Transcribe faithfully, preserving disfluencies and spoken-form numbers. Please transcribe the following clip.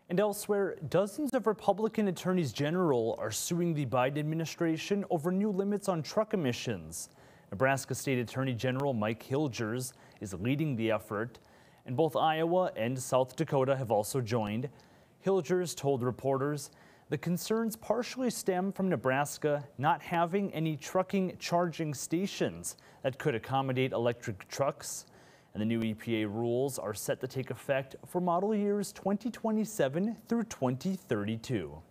And elsewhere, dozens of Republican attorneys general are suing the Biden administration over new limits on truck emissions. Nebraska State Attorney General Mike Hilgers is leading the effort, and both Iowa and South Dakota have also joined. Hilgers told reporters the concerns partially stem from Nebraska not having any trucking charging stations that could accommodate electric trucks. And the new E P A rules are set to take effect for model years twenty twenty-seven through twenty thirty-two.